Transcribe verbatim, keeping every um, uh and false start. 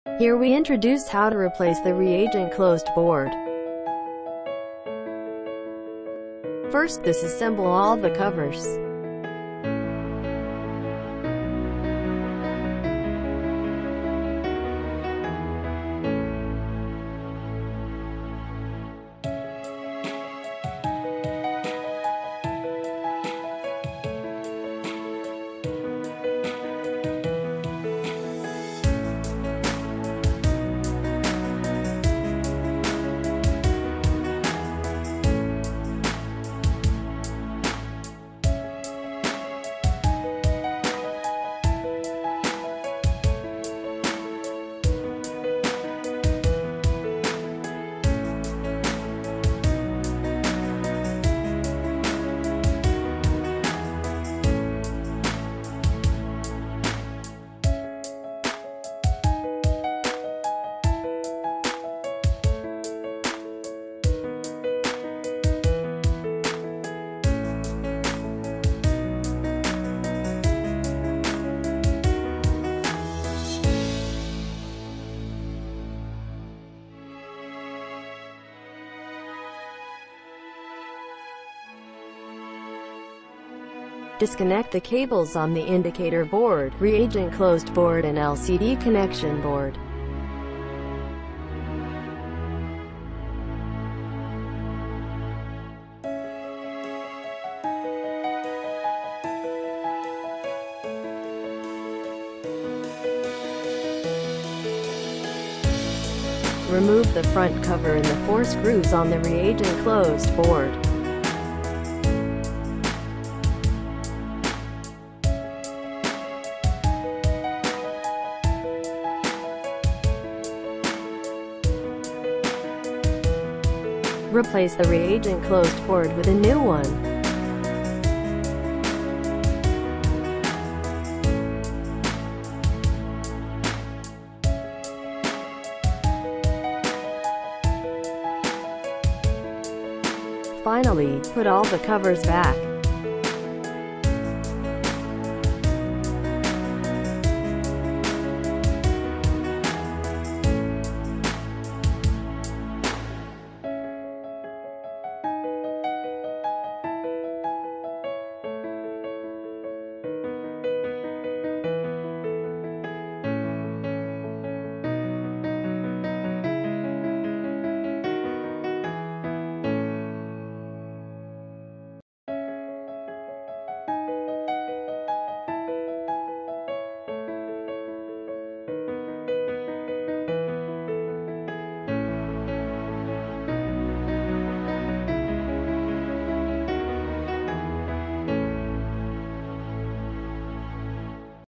Here we introduce how to replace the reagent closed board. First, disassemble all the covers. Disconnect the cables on the indicator board, reagent closed board and L C D connection board. Remove the front cover and the four screws on the reagent closed board. Replace the reagent closed board with a new one. Finally, put all the covers back.